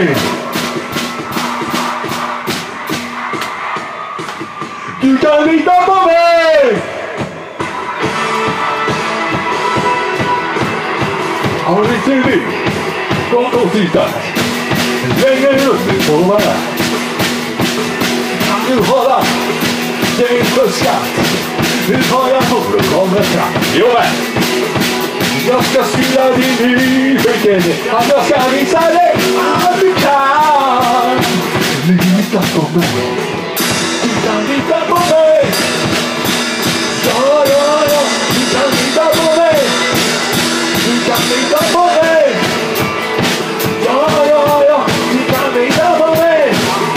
mig. Du kan lita på mig. Har vi tydligt? Låt oss hitta. Länge rustigt på varandra. Kan du hålla dig för skatt? Nu tar jag på och kommer fram. Jo, jag ska styra din nyfiken. Att jag ska visa dig att du kan. Lita på mig. Du kan lita på mig. Ja, ja, ja. Du kan lita på mig. Du kan lita på mig. Ja, ja, ja. Du kan lita på mig.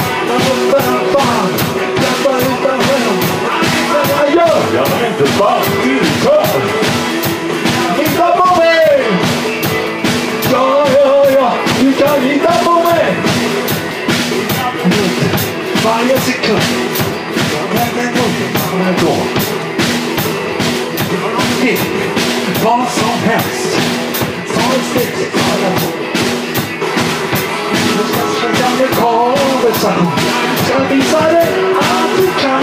Jag är inte bara tillför. Lita på mig. Ja, ja, ja. Du kan lita på mig. Varje sekund. Varje gång. Vad som helst. Ta ett steg till alla. Du ska försöka med konversation. Ska visa dig att du kan.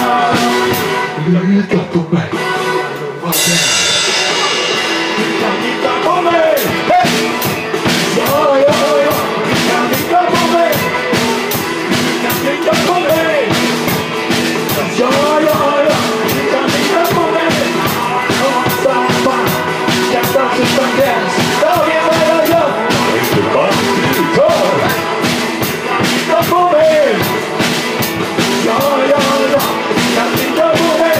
Lita på mig. Du kan lita på mig. Hey! Ja, ja, ja. Du kan lita på mig. Du kan lita på mig. Ja, ja, ja. Du kan lita på mig. Samma. Kasta utan gräns. Jag vet vad jag gör. Inte bara du tar. Lita på mig. Ja, ja, ja. Du kan lita på mig.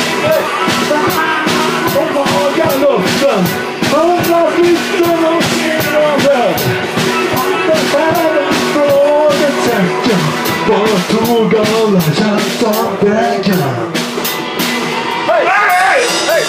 Och maga luften. Hundra flytten och skingranden. Det här är frågetecken. Vad tog alla hjärtan vägen? Hej! Hej! Hej!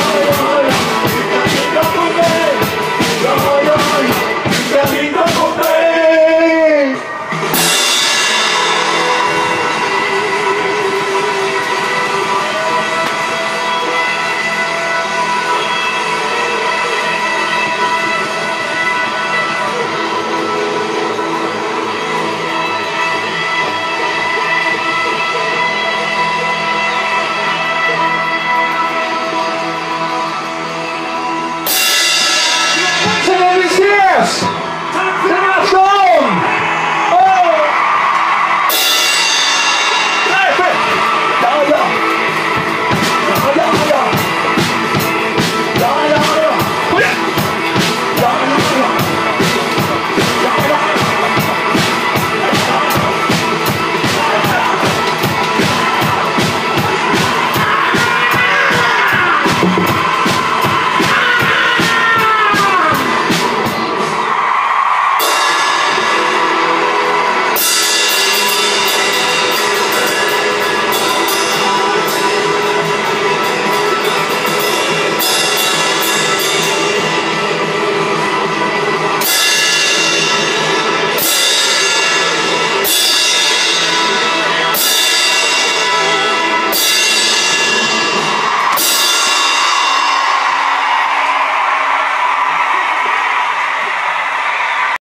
Kan lita på mig.